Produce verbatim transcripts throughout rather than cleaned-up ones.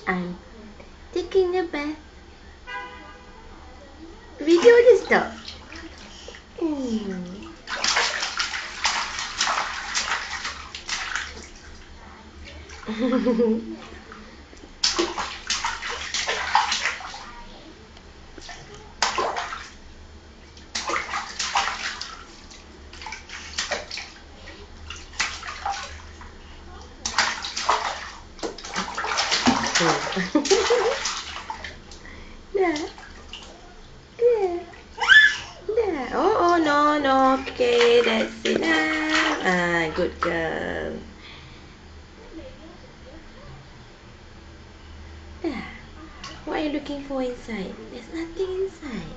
I'm taking a bath. Video udah stop. Hmm. Dah. Dah. Dah. Oh, oh, no, no. Okay, that's enough. Ah, good girl. Dah. What are you looking for inside? There's nothing inside.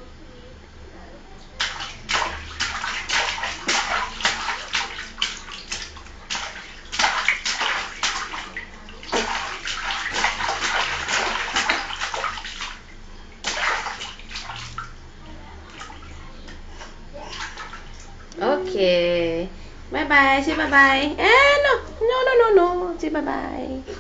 Okay. Bye bye. Say bye bye. Eh, no. No, no, no, no. Say bye bye.